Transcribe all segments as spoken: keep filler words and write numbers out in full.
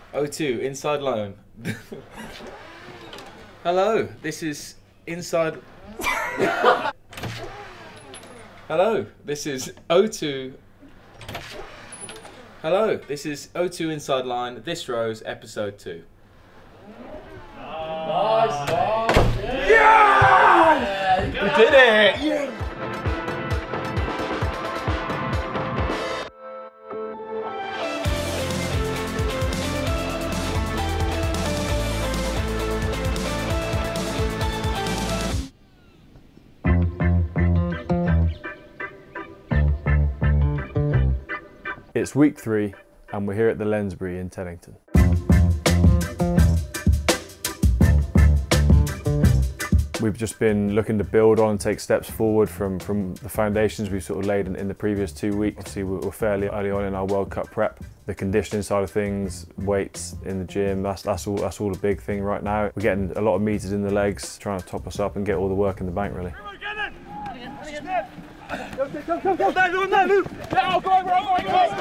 O two, inside line. Hello, this is inside... Hello, this is O two... Hello, this is O two Inside Line, This Rose, episode two. Nice! Yeah! Yeah! We did it! Yeah! It's week three and we're here at the Lensbury in Teddington. We've just been looking to build on and take steps forward from, from the foundations we've sort of laid in, in the previous two weeks. Obviously we're fairly early on in our World Cup prep. The conditioning side of things, weights in the gym, that's, that's, all, that's all a big thing right now. We're getting a lot of meters in the legs, trying to top us up and get all the work in the bank really. Go, go, go, go, go, no, no, no. Yeah, go, go, go,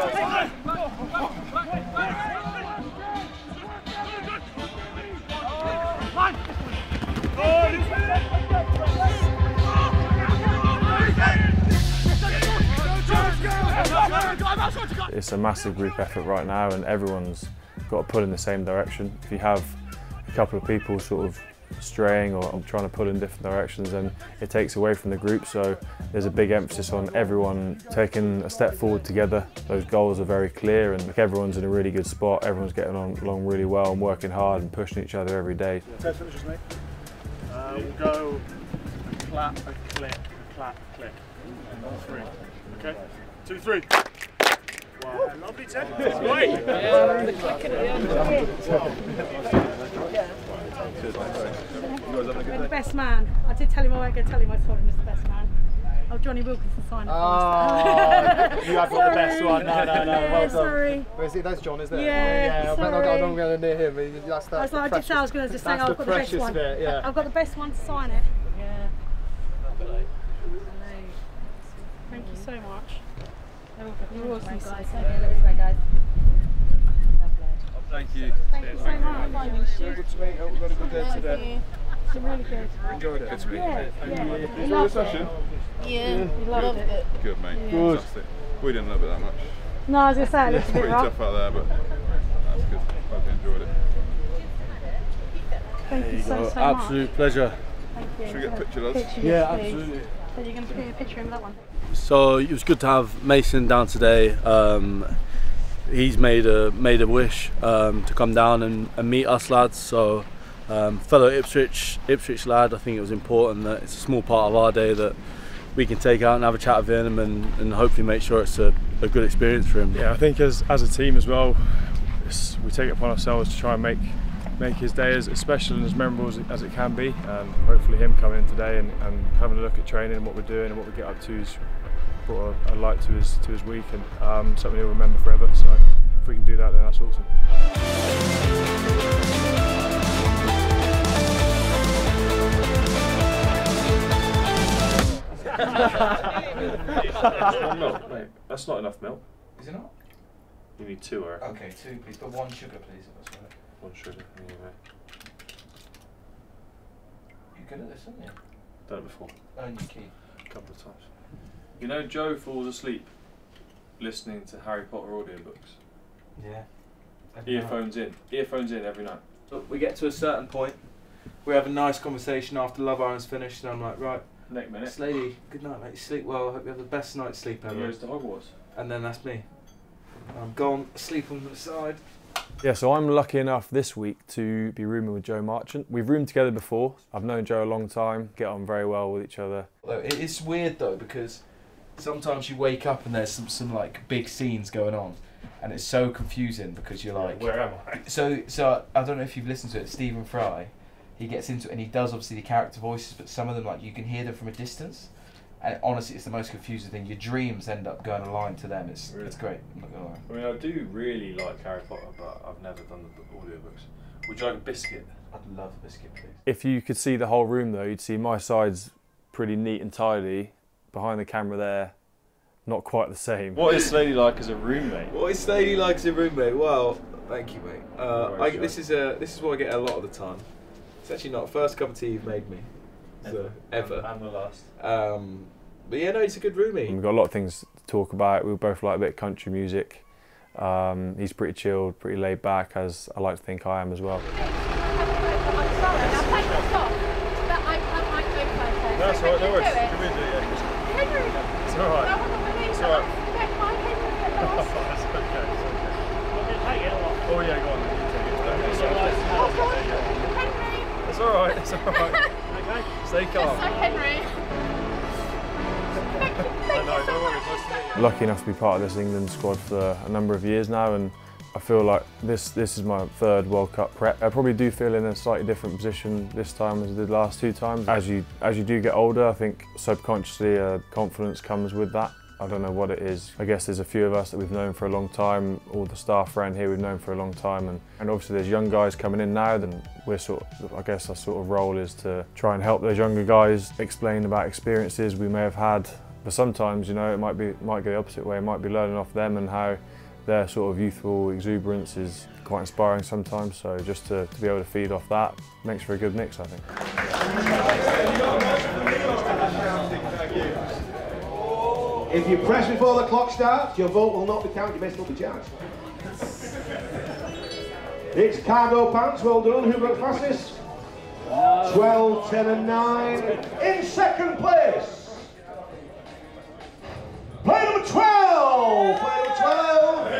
go. It's a massive group effort right now and everyone's got to pull in the same direction. If you have a couple of people sort of straying or trying to pull in different directions, and it takes away from the group, so there's a big emphasis on everyone taking a step forward together. Those goals are very clear and everyone's in a really good spot, everyone's getting on, along really well and working hard and pushing each other every day. Ten finishes, mate. Uh, we'll go a clap, a click, a clap, click. One, three. Okay, two, three. Wow, lovely, Ted. Great. Yeah, the clicking at the end. And the best man. I did tell him I won't go tell him I told him he's the best man. Oh, Johnny Wilkinson signed it. Oh, you have got the best one. No, no, no. Yeah, Well done. sorry. Where's it? That's John, isn't it? Yeah, yeah. sorry. I don't, I don't go near him. That's, that's I was like, I did say I was going to just say, oh, I've got the best one. Bit, yeah. I've got the best one to sign it. Yeah. Thank you so much. You're awesome, guys. guys. Thank you. Thank you so much. Good to meet you. We've got a good day today. It's really good. Enjoyed it. Good to meet you. Yeah, Thank yeah. you. We Enjoy the loved session. it. Yeah, We loved it. Good, mate. Yeah. Good. Fantastic. We didn't love it that much. No, I was going to say, it looks a bit Pretty rough. tough out there, but that's good. Hope you enjoyed it. Thank you so, so Absolute much. pleasure. Thank you. Should we get a picture of us? Picture, Yeah, yes, please. absolutely. So you're going to put a picture in that one? So it was good to have Mason down today. Um, he's made a made a wish um, to come down and, and meet us lads. So um, fellow Ipswich Ipswich lad, I think it was important that it's a small part of our day that we can take out and have a chat with him and, and hopefully make sure it's a, a good experience for him. Yeah, I think as, as a team as well, it's, we take it upon ourselves to try and make make his day as, as special and as memorable as it, as it can be. And hopefully him coming in today and, and having a look at training and what we're doing and what we get up to is brought a, a light to his to his week and um, something he'll remember forever. So if we can do that, then that's awesome. That's one milk, mate. That's not enough milk. Is it not? You need two, I reckon. Okay, two please, but one sugar please, if that's all right. One sugar. Anyway. You're good at this, aren't you? Done it before. Earn your key. A couple of times. You know, Joe falls asleep listening to Harry Potter audiobooks. Yeah. Earphones in. Earphones in every night. Look, we get to a certain point, we have a nice conversation after Love Island's finished, and I'm like, right, Next minute. Slady, good night mate, sleep well, I hope you have the best night's sleep He ever. goes to Hogwarts. And then that's me. I'm gone, asleep on the side. Yeah, so I'm lucky enough this week to be rooming with Joe Marchant. We've roomed together before. I've known Joe a long time, get on very well with each other. It is weird though, because sometimes you wake up and there's some, some like big scenes going on, and it's so confusing because you're like, where am I? So, so I don't know if you've listened to it, Stephen Fry, he gets into it and he does obviously the character voices, but some of them, like, you can hear them from a distance. And honestly, it's the most confusing thing. Your dreams end up going aligned to them. It's, Really? it's great. I'm not gonna lie. I mean, I do really like Harry Potter, but I've never done the audiobooks. Would you like a biscuit? I'd love a biscuit, please. If you could see the whole room though, you'd see my side's pretty neat and tidy. Behind the camera there, not quite the same. What is Slady like as a roommate? What is Slady like as a roommate? Well, Thank you, mate. Uh, I, this is a this is what I get a lot of the time. It's actually not the first cup of tea you've made me, so, ever. And, and the last. Um, but yeah, no, he's a good roomie. We've got a lot of things to talk about. We both like a bit of country music. Um, he's pretty chilled, pretty laid back, as I like to think I am as well. I'm sorry, I'll take this off, but I, I might do first. No, that's all right, no worries. Do it. Give me a do, yeah. Henry! It's all right. No one will believe It's that all right. I forget my Henry at last. That's okay, it's okay. Oh yeah, go on then, you take it. It's all right. Oh God, Henry! It's all right, it's all right. Okay, stay calm. So Henry. Thank you, thank No, you so no worries, much. nice to meet you. Lucky enough to be part of this England squad for a number of years now, and I feel like this this is my third World Cup prep. I probably do feel in a slightly different position this time as I did last two times. As you as you do get older, I think subconsciously uh, confidence comes with that. I don't know what it is. I guess there's a few of us that we've known for a long time, all the staff around here we've known for a long time, and, and obviously there's young guys coming in now, then we're sort of, I guess our sort of role is to try and help those younger guys explain about experiences we may have had. But sometimes, you know, it might be might go the opposite way. It might be learning off them and how their sort of youthful exuberance is quite inspiring sometimes. So just to, to be able to feed off that makes for a good mix, I think. If you press before the clock starts, your vote will not be counted, you may still be charged. It's cargo pants, well done. Who got fastest? twelve, ten and nine. In second place, play number twelve! Play number twelve!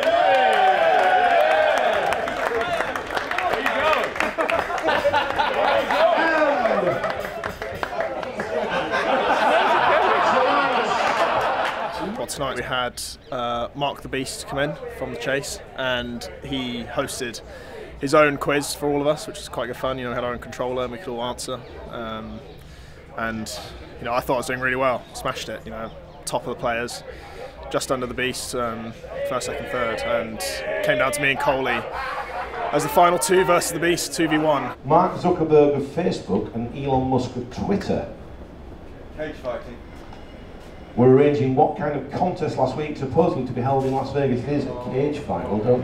Well, tonight we had uh, Mark the Beast come in from the Chase, and he hosted his own quiz for all of us, which was quite good fun. You know, we had our own controller and we could all answer. Um, and you know, I thought I was doing really well, smashed it. You know, top of the players, just under the Beast, um, first, second, third, and it came down to me and Coley as the final two versus the Beast, two v one. Mark Zuckerberg of Facebook and Elon Musk of Twitter. Cage fighting. We're arranging what kind of contest last week, supposedly to be held in Las Vegas. It is a cage fight. Well done.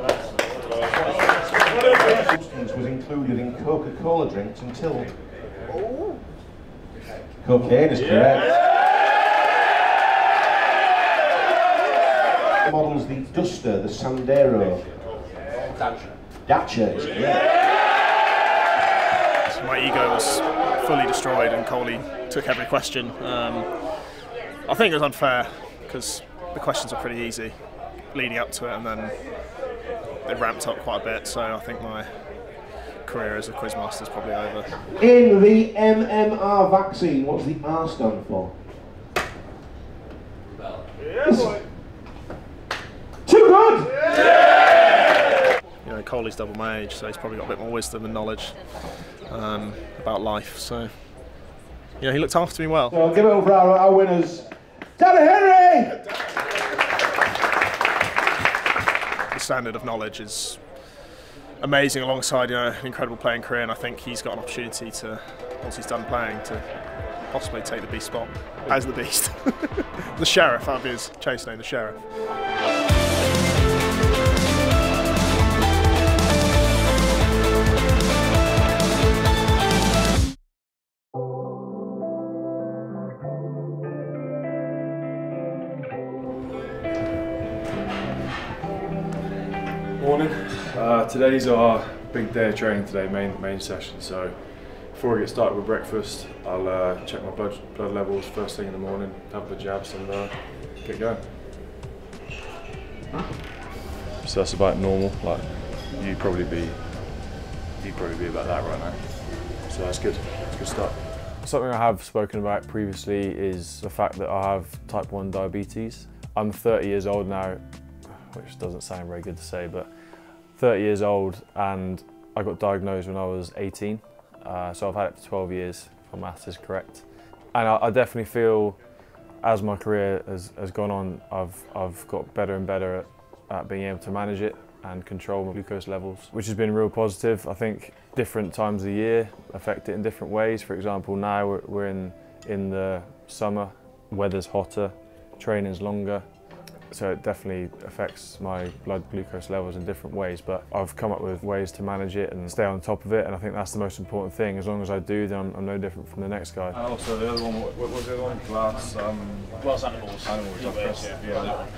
Substance was included in Coca-Cola drinks until cocaine is correct. Models the Duster, the Sandero. Dacia is correct. My ego was fully destroyed and Coley took every question. Um, I think it was unfair because the questions are pretty easy leading up to it, and then they ramped up quite a bit, so I think my career as a quizmaster is probably over. In the M M R vaccine, what's the R stand for? Yeah, boy. Too good! You know, Coley's double my age, so he's probably got a bit more wisdom and knowledge um, about life, so you know, he looked after me well. So I'll give it over our, our winners. Teddy Henry! The standard of knowledge is amazing alongside, you know, an incredible playing career, and I think he's got an opportunity to, once he's done playing, to possibly take the Beast spot as the Beast. The Sheriff, that'd be his chase name, the Sheriff. Morning. Uh, today's our big day of training today, main main session. So before I get started with breakfast, I'll uh, check my blood blood levels first thing in the morning, have the jabs, and uh, get going. So that's about normal. Like you'd probably be, you'd probably be about that right now. So that's good. It's a good start. Something I have spoken about previously is the fact that I have type one diabetes. I'm thirty years old now, which doesn't sound very good to say, but thirty years old, and I got diagnosed when I was eighteen. Uh, so I've had it for twelve years, if my maths is correct. And I, I definitely feel, as my career has, has gone on, I've, I've got better and better at, at being able to manage it and control my glucose levels, which has been real positive. I think different times of the year affect it in different ways. For example, now we're, we're in, in the summer, weather's hotter, training's longer. So it definitely affects my blood glucose levels in different ways, but I've come up with ways to manage it and stay on top of it, and I think that's the most important thing. As long as I do, then I'm, I'm no different from the next guy. And also the other one, what, what was the other one? Glass, um, Glass animals. Animals, Yeah, press, yeah. yeah. yeah.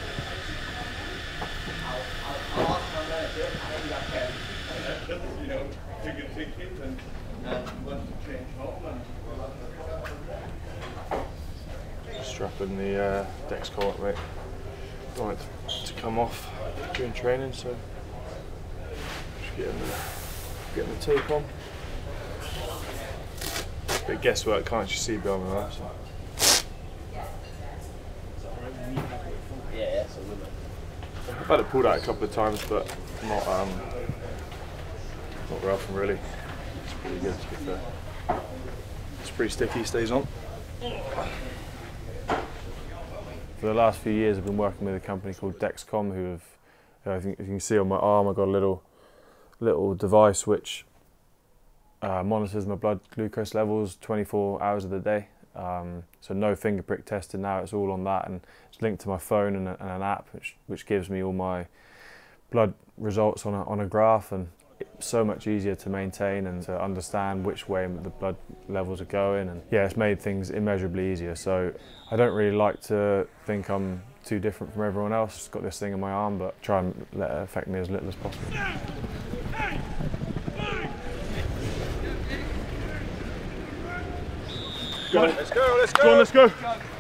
Strapping the uh, Dex collar, mate. Right to come off during training, so just getting the, getting the tape on. Bit of guesswork, can't you see behind me there? So. Yeah, so I've had it pulled out a couple of times, but not um, not very often really. It's pretty good to be fair. It's pretty sticky, stays on. For the last few years, I've been working with a company called Dexcom, who have, I think you can see on my arm, I've got a little, little device which uh, monitors my blood glucose levels twenty-four hours of the day. Um, so no finger prick testing now, it's all on that, and it's linked to my phone and, a, and an app which, which gives me all my blood results on a, on a graph, and it's so much easier to maintain and to understand which way the blood levels are going, and yeah, it's made things immeasurably easier. So I don't really like to think I'm too different from everyone else. Just got this thing in my arm, but try and let it affect me as little as possible. Go on, let's go, let's go. Go on, let's go.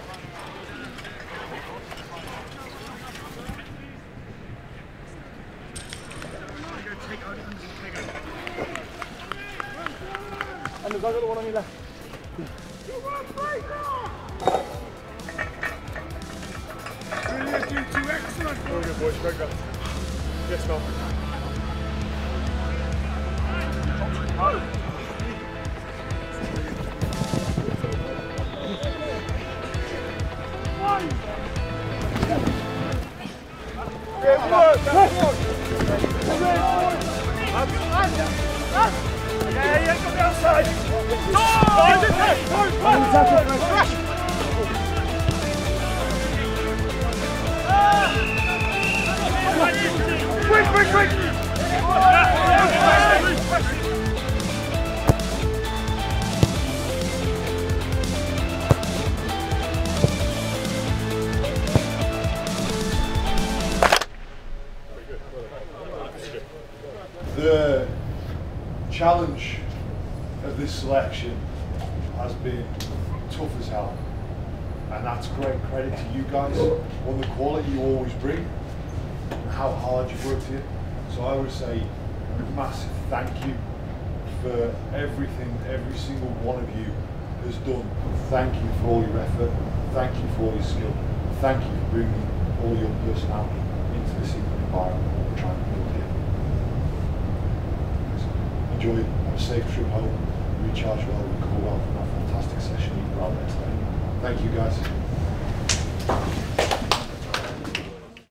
And the other one on your left. Brilliant, you two, excellent. Very good, boys, very good. Yes, Phil. Yeah, yeah, go the outside. Quick, quick, quick! The challenge of this selection has been tough as hell, and that's great credit to you guys on the quality you always bring and how hard you've worked here. So I would say a massive thank you for everything every single one of you has done. Thank you for all your effort, thank you for all your skill, thank you for bringing all your personality into this environment we're trying to build here. Enjoy, have a safe trip home, recharge well, recover well from that fantastic session you brought next day. Thank you guys.